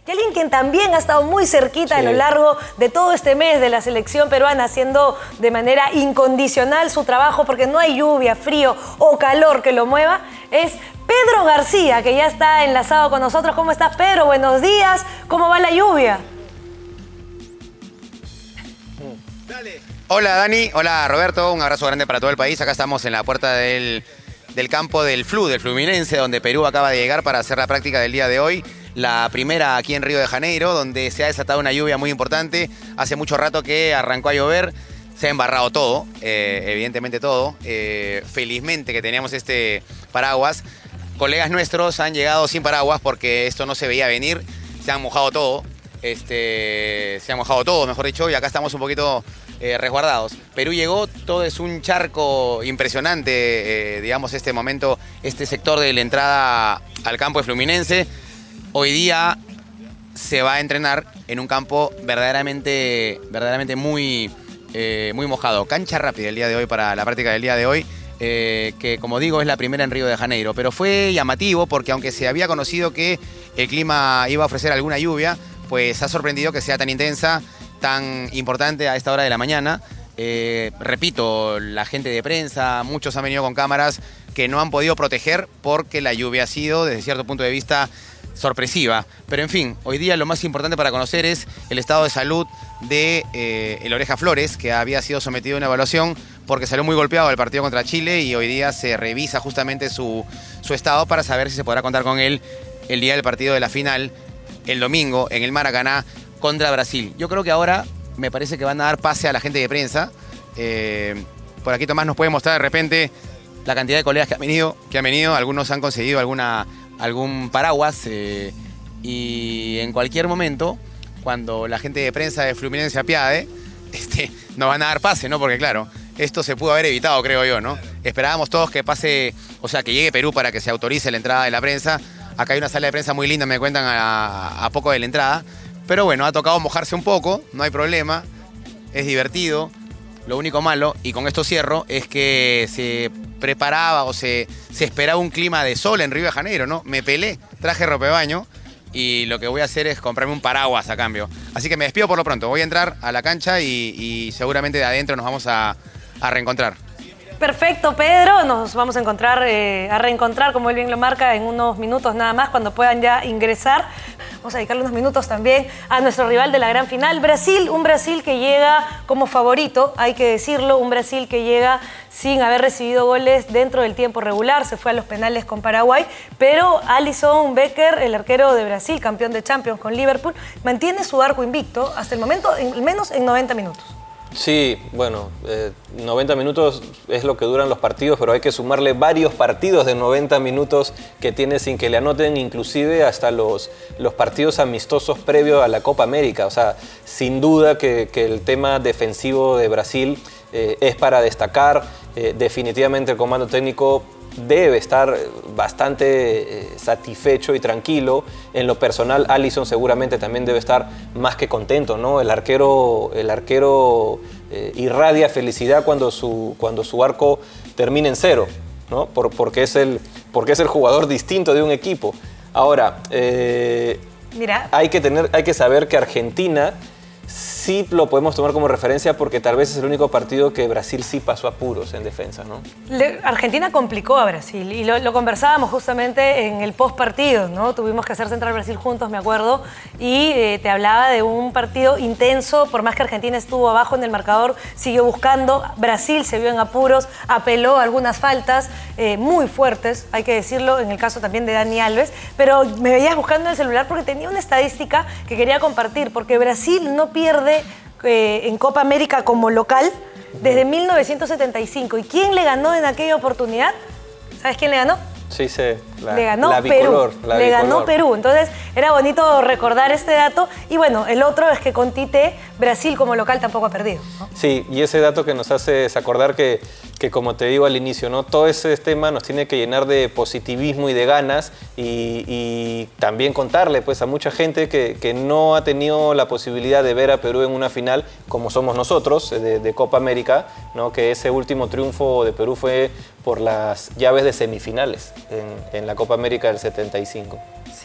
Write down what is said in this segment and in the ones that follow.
Y alguien quien también ha estado muy cerquita a lo largo de todo este mes de la selección peruana, haciendo de manera incondicional su trabajo, porque no hay lluvia, frío o calor que lo mueva, es Pedro García, que ya está enlazado con nosotros. ¿Cómo estás, Pedro? Buenos días. ¿Cómo va la lluvia? Hola, Dani. Hola, Roberto. Un abrazo grande para todo el país. Acá estamos en la puerta del campo del Fluminense, donde Perú acaba de llegar para hacer la práctica del día de hoy. La primera aquí en Río de Janeiro, donde se ha desatado una lluvia muy importante. Hace mucho rato que arrancó a llover, se ha embarrado todo, evidentemente todo. Felizmente que teníamos este paraguas. Colegas nuestros han llegado sin paraguas porque esto no se veía venir. Se han mojado todo, mejor dicho, y acá estamos un poquito resguardados. Perú llegó, todo es un charco impresionante, digamos, este momento, este sector de la entrada al campo de Fluminense. Hoy día se va a entrenar en un campo verdaderamente muy mojado. Cancha rápida el día de hoy para la práctica del día de hoy, que como digo es la primera en Río de Janeiro. Pero fue llamativo porque aunque se había conocido que el clima iba a ofrecer alguna lluvia, pues ha sorprendido que sea tan intensa, tan importante a esta hora de la mañana. Repito, la gente de prensa, muchos han venido con cámaras que no han podido proteger porque la lluvia ha sido, desde cierto punto de vista, sorpresiva. Pero en fin, hoy día lo más importante para conocer es el estado de salud de el Oreja Flores, que había sido sometido a una evaluación porque salió muy golpeado del partido contra Chile y hoy día se revisa justamente su estado para saber si se podrá contar con él el día del partido de la final, el domingo, en el Maracaná contra Brasil. Yo creo que ahora me parece que van a dar pase a la gente de prensa. Por aquí Tomás nos puede mostrar de repente la cantidad de colegas que han venido. Algunos han conseguido algún paraguas y en cualquier momento, cuando la gente de prensa de Fluminense se apiade, nos van a dar pase, ¿no? Porque claro, esto se pudo haber evitado, creo yo, ¿no? Esperábamos todos que pase, o sea, que llegue Perú para que se autorice la entrada de la prensa. Acá hay una sala de prensa muy linda, me cuentan a poco de la entrada. Pero bueno, ha tocado mojarse un poco, no hay problema, es divertido. Lo único malo, y con esto cierro, es que se preparaba o se esperaba un clima de sol en Río de Janeiro, ¿no? Me pelé, traje ropa de baño y lo que voy a hacer es comprarme un paraguas a cambio. Así que me despido por lo pronto, voy a entrar a la cancha y seguramente de adentro nos vamos a reencontrar. Perfecto, Pedro. Nos vamos a reencontrar, como él bien lo marca, en unos minutos nada más, cuando puedan ya ingresar. Vamos a dedicarle unos minutos también a nuestro rival de la gran final, Brasil. Un Brasil que llega como favorito, hay que decirlo. Un Brasil que llega sin haber recibido goles dentro del tiempo regular. Se fue a los penales con Paraguay. Pero Alisson Becker, el arquero de Brasil, campeón de Champions con Liverpool, mantiene su arco invicto hasta el momento, al menos en 90 minutos. Sí, bueno, 90 minutos es lo que duran los partidos, pero hay que sumarle varios partidos de 90 minutos que tiene sin que le anoten, inclusive hasta los partidos amistosos previos a la Copa América. O sea, sin duda que el tema defensivo de Brasil es para destacar. Definitivamente el comando técnico debe estar bastante satisfecho y tranquilo. En lo personal, Alisson seguramente también debe estar más que contento, ¿no? El arquero irradia felicidad cuando su arco termina en cero, ¿no? Porque es el jugador distinto de un equipo. Ahora, Mira, hay que saber que Argentina sí lo podemos tomar como referencia porque tal vez es el único partido que Brasil sí pasó apuros en defensa, ¿no? Argentina complicó a Brasil y lo conversábamos justamente en el post partido, ¿no? Tuvimos que hacer Central Brasil juntos, me acuerdo, y te hablaba de un partido intenso. Por más que Argentina estuvo abajo en el marcador, siguió buscando. Brasil se vio en apuros, apeló a algunas faltas muy fuertes, hay que decirlo, en el caso también de Dani Alves, pero me veías buscando en el celular porque tenía una estadística que quería compartir, porque Brasil no pierde en Copa América como local desde 1975. ¿Y quién le ganó en aquella oportunidad? ¿Sabes quién le ganó? Sí, le ganó Perú. Le ganó Perú. Entonces era bonito recordar este dato. Y bueno, el otro es que con Tite, Brasil como local tampoco ha perdido, ¿no? Sí, y ese dato que nos hace acordar que como te digo al inicio, ¿no? Todo ese tema nos tiene que llenar de positivismo y de ganas y también contarle pues, a mucha gente que no ha tenido la posibilidad de ver a Perú en una final como somos nosotros, de Copa América, ¿no? Que ese último triunfo de Perú fue por las llaves de semifinales en la Copa América del 75. Sí.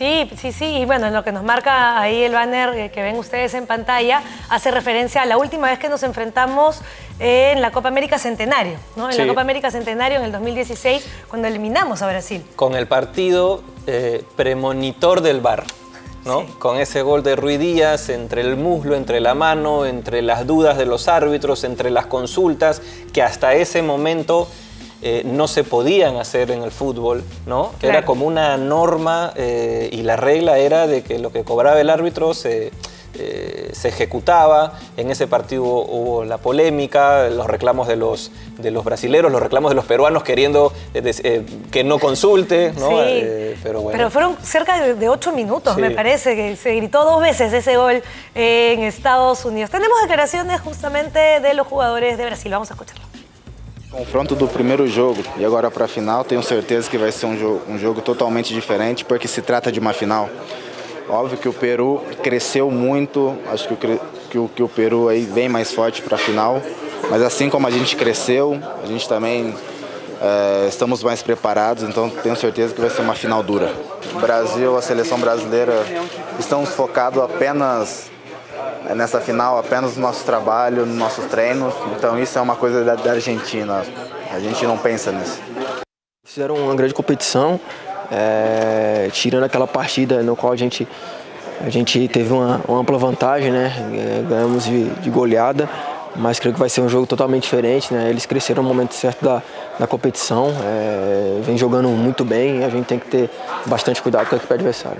Sí, y bueno, lo que nos marca ahí el banner que ven ustedes en pantalla hace referencia a la última vez que nos enfrentamos en la Copa América Centenario, ¿no? En la Copa América Centenario en el 2016, cuando eliminamos a Brasil. Con el partido premonitor del VAR, ¿no? Sí. Con ese gol de Ruiz Díaz, entre el muslo, entre la mano, entre las dudas de los árbitros, entre las consultas, que hasta ese momento no se podían hacer en el fútbol, ¿no? Claro. Era como una norma y la regla era de que lo que cobraba el árbitro se ejecutaba. En ese partido hubo la polémica, los reclamos de los brasileros, los reclamos de los peruanos queriendo que no consulte, ¿no? Sí, pero bueno. Pero fueron cerca de 8 minutos, sí. Me parece, que se gritó 2 veces ese gol en Estados Unidos. Tenemos declaraciones justamente de los jugadores de Brasil, vamos a escucharlo. Confronto do primeiro jogo e agora para a final, tenho certeza que vai ser um jogo totalmente diferente, porque se trata de uma final. Óbvio que o Peru cresceu muito, acho que o Peru aí vem mais forte para a final, mas assim como a gente cresceu, a gente também estamos mais preparados, então tenho certeza que vai ser uma final dura. O Brasil, a seleção brasileira, estamos focados apenas nessa final, apenas no nosso trabalho, nos nossos treinos, então isso é uma coisa da Argentina, a gente não pensa nisso. Fizeram uma grande competição, tirando aquela partida no qual a gente teve uma ampla vantagem, né? Ganhamos de goleada, mas creio que vai ser um jogo totalmente diferente, né? Eles cresceram no momento certo da competição, vem jogando muito bem e a gente tem que ter bastante cuidado com a equipe adversária.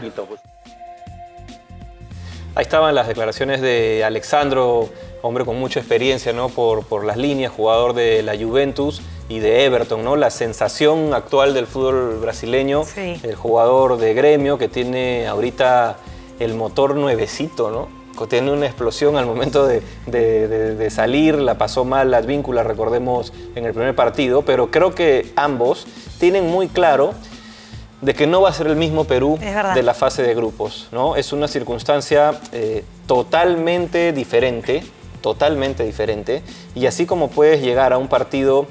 Ahí estaban las declaraciones de Alexandro, hombre con mucha experiencia, ¿no? por las líneas, jugador de la Juventus y de Everton, ¿no? La sensación actual del fútbol brasileño, sí. El jugador de Gremio que tiene ahorita el motor nuevecito, ¿no? Tiene una explosión al momento de salir, la pasó mal la Advíncula, recordemos, en el primer partido, pero creo que ambos tienen muy claro de que no va a ser el mismo Perú de la fase de grupos, ¿no? Es una circunstancia totalmente diferente, y así como puedes llegar a un partido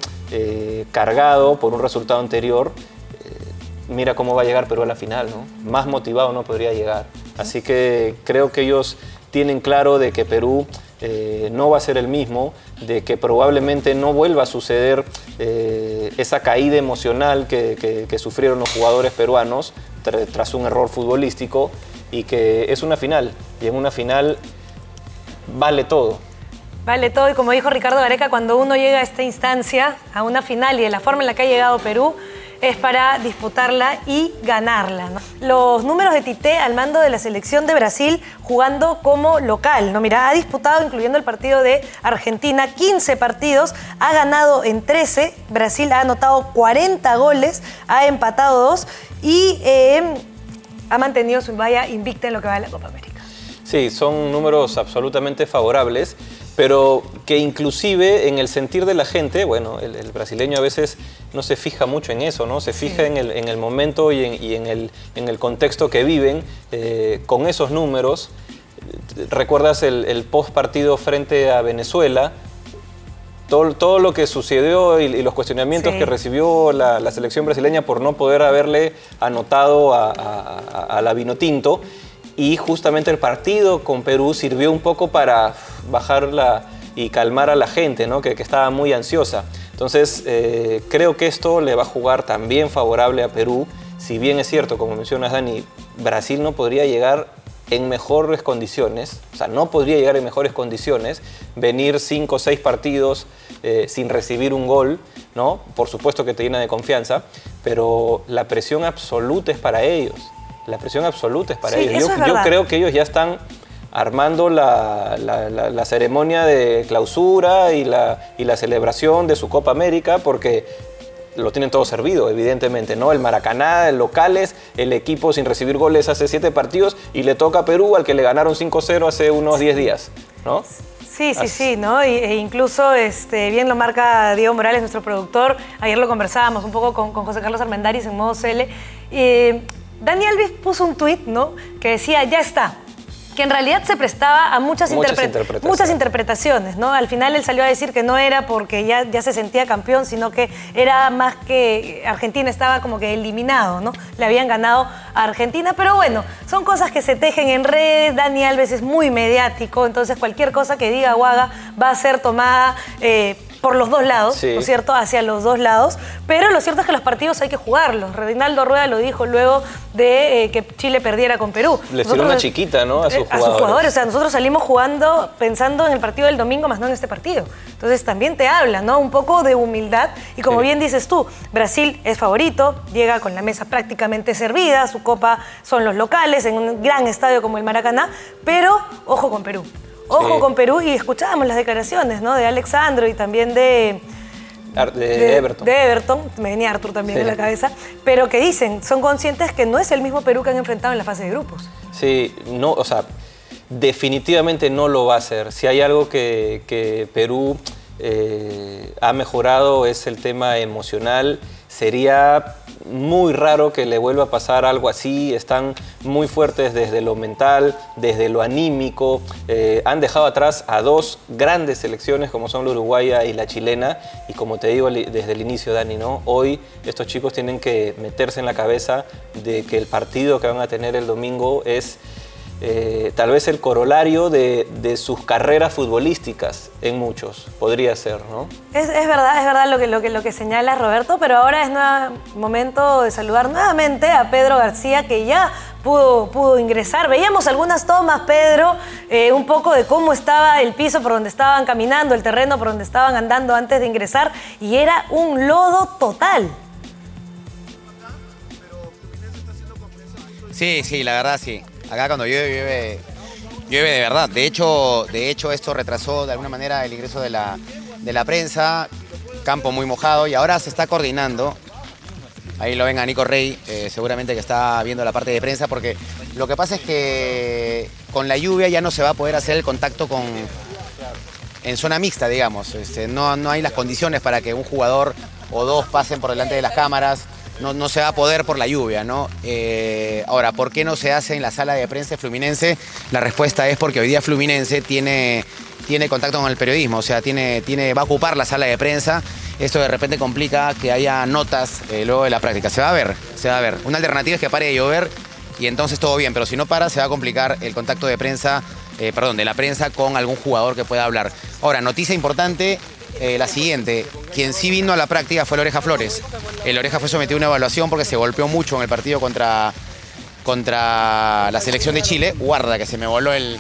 cargado por un resultado anterior, mira cómo va a llegar Perú a la final, ¿no? Más motivado no podría llegar. Así que creo que ellos tienen claro de que Perú no va a ser el mismo, de que probablemente no vuelva a suceder esa caída emocional que sufrieron los jugadores peruanos tras un error futbolístico, y que es una final, y en una final vale todo. Vale todo, y como dijo Ricardo Gareca, cuando uno llega a esta instancia, a una final, y de la forma en la que ha llegado Perú, es para disputarla y ganarla, ¿no? Los números de Tite al mando de la selección de Brasil jugando como local, ¿no? Mira, ha disputado, incluyendo el partido de Argentina, 15 partidos, ha ganado en 13, Brasil ha anotado 40 goles, ha empatado 2 y ha mantenido su valla invicta en lo que va de la Copa América. Sí, son números absolutamente favorables, pero que inclusive en el sentir de la gente, bueno, el brasileño a veces no se fija mucho en eso, ¿no? Se fija en el momento y en el contexto que viven con esos números. ¿Recuerdas el post partido frente a Venezuela? Todo lo que sucedió y los cuestionamientos que recibió la selección brasileña por no poder haberle anotado a la Vinotinto. Y justamente el partido con Perú sirvió un poco para bajarla y calmar a la gente, ¿no? que estaba muy ansiosa. Entonces, creo que esto le va a jugar también favorable a Perú. Si bien es cierto, como mencionas, Dani, Brasil no podría llegar en mejores condiciones, o sea, no podría llegar en mejores condiciones, venir 5 o 6 partidos sin recibir un gol, ¿no? Por supuesto que te llena de confianza, pero la presión absoluta es para ellos. La presión absoluta es para ellos. Yo creo que ellos ya están armando la ceremonia de clausura y la celebración de su Copa América, porque lo tienen todo servido, evidentemente, ¿no? El Maracaná, el locales, el equipo sin recibir goles hace 7 partidos y le toca a Perú, al que le ganaron 5-0 hace unos 10 días, ¿no? Sí, ¿no? E incluso bien lo marca Diego Morales, nuestro productor. Ayer lo conversábamos un poco con José Carlos Armendáriz en modo CL. Dani Alves puso un tuit, ¿no? Que decía, ya está. que en realidad se prestaba a muchas interpretaciones, ¿no? Al final él salió a decir que no era porque ya se sentía campeón, sino que era más que Argentina estaba como que eliminado, ¿no? Le habían ganado a Argentina, pero bueno, son cosas que se tejen en redes. Dani Alves es muy mediático, entonces cualquier cosa que diga o haga va a ser tomada por los dos lados, sí, ¿no es cierto? Hacia los dos lados, pero lo cierto es que los partidos hay que jugarlos. Reinaldo Rueda lo dijo luego de que Chile perdiera con Perú. Les tiró una chiquita, ¿no? A sus jugadores. O sea, nosotros salimos jugando pensando en el partido del domingo, más no en este partido. Entonces también te habla, ¿no? Un poco de humildad. Y como bien dices tú, Brasil es favorito, llega con la mesa prácticamente servida, su copa son los locales, en un gran estadio como el Maracaná, pero ojo con Perú. Ojo con Perú, y escuchábamos las declaraciones, ¿no? De Alexandro y también de Everton. De Everton, me venía Artur también en la cabeza, pero que dicen, son conscientes que no es el mismo Perú que han enfrentado en la fase de grupos. Sí, no, o sea, definitivamente no lo va a hacer. Si hay algo que Perú ha mejorado es el tema emocional. Sería muy raro que le vuelva a pasar algo así. Están muy fuertes desde lo mental, desde lo anímico. Han dejado atrás a dos grandes selecciones como son la uruguaya y la chilena. Y como te digo desde el inicio, Dani, ¿no? Hoy estos chicos tienen que meterse en la cabeza de que el partido que van a tener el domingo es tal vez el corolario de sus carreras futbolísticas en muchos, podría ser, ¿no? Es verdad lo que señala Roberto, pero ahora es momento de saludar nuevamente a Pedro García, que ya pudo ingresar. Veíamos algunas tomas, Pedro, un poco de cómo estaba el piso por donde estaban caminando, el terreno por donde estaban andando antes de ingresar, y era un lodo total. Sí, la verdad sí. Acá cuando llueve de verdad. De hecho, esto retrasó de alguna manera el ingreso de la prensa. Campo muy mojado y ahora se está coordinando. Ahí lo ven a Nico Rey, seguramente que está viendo la parte de prensa, porque lo que pasa es que con la lluvia ya no se va a poder hacer el contacto en zona mixta, digamos. No hay las condiciones para que un jugador o dos pasen por delante de las cámaras. No se va a poder por la lluvia, ¿no? Ahora, ¿por qué no se hace en la sala de prensa de Fluminense? La respuesta es porque hoy día Fluminense tiene contacto con el periodismo, o sea, va a ocupar la sala de prensa. Esto de repente complica que haya notas luego de la práctica. Se va a ver. Una alternativa es que pare de llover y entonces todo bien, pero si no para se va a complicar el contacto de la prensa con algún jugador que pueda hablar. Ahora, noticia importante. La siguiente, quien sí vino a la práctica fue el Oreja Flores. El Oreja fue sometido a una evaluación porque se golpeó mucho en el partido contra la selección de Chile. Guarda, que se me voló el...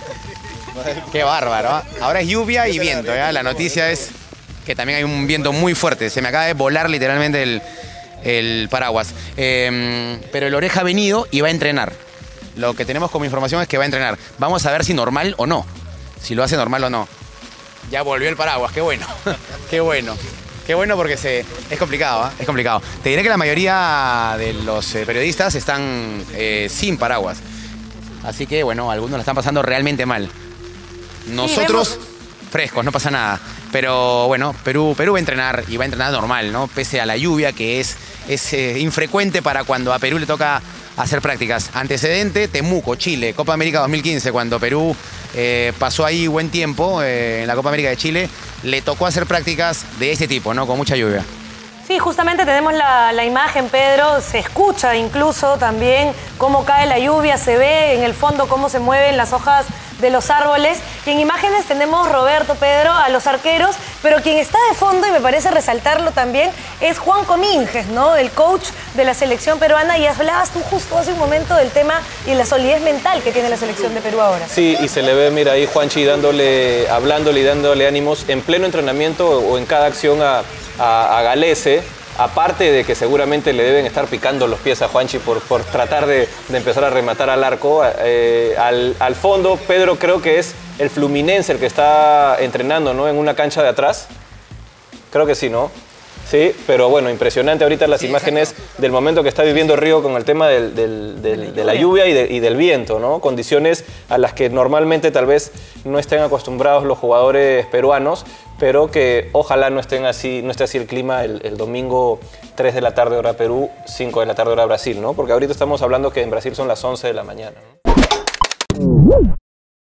Qué bárbaro, ¿eh? Ahora es lluvia y viento, ¿eh? La noticia es que también hay un viento muy fuerte. Se me acaba de volar literalmente el paraguas. Pero el Oreja ha venido y va a entrenar. Lo que tenemos como información es que va a entrenar. Vamos a ver si normal o no. Si lo hace normal o no. Ya volvió el paraguas, qué bueno. Qué bueno porque es complicado, ¿eh? Es complicado. Te diré que la mayoría de los periodistas están sin paraguas. Así que, bueno, algunos la están pasando realmente mal. Nosotros, frescos, no pasa nada. Pero, bueno, Perú va a entrenar y va a entrenar normal, ¿no? Pese a la lluvia, que es infrecuente para cuando a Perú le toca hacer prácticas. Antecedente, Temuco, Chile, Copa América 2015, cuando Perú pasó ahí buen tiempo en la Copa América de Chile, le tocó hacer prácticas de este tipo, ¿no? Con mucha lluvia. Sí, justamente tenemos la imagen, Pedro, se escucha incluso también cómo cae la lluvia, se ve en el fondo cómo se mueven las hojas de los árboles. Y en imágenes tenemos, Roberto, Pedro, a los arqueros, pero quien está de fondo, y me parece resaltarlo también, es Juan Comínguez, ¿no? El coach de la selección peruana, y hablabas tú justo hace un momento del tema y la solidez mental que tiene la selección de Perú ahora. Sí, y se le ve, mira, ahí Juanchi hablándole y dándole ánimos en pleno entrenamiento o en cada acción a Galese. Aparte de que seguramente le deben estar picando los pies a Juanchi por tratar de empezar a rematar al arco. Al fondo, Pedro, creo que es el Fluminense el que está entrenando, ¿no? En una cancha de atrás. Creo que sí, ¿no? Sí, pero bueno, impresionante ahorita las imágenes del momento que está viviendo Río con el tema de la lluvia y del viento, ¿no? Condiciones a las que normalmente tal vez no estén acostumbrados los jugadores peruanos, pero que ojalá no esté así el clima el domingo 3 de la tarde hora Perú, 5 de la tarde hora Brasil, ¿no? Porque ahorita estamos hablando que en Brasil son las 11 de la mañana, ¿no?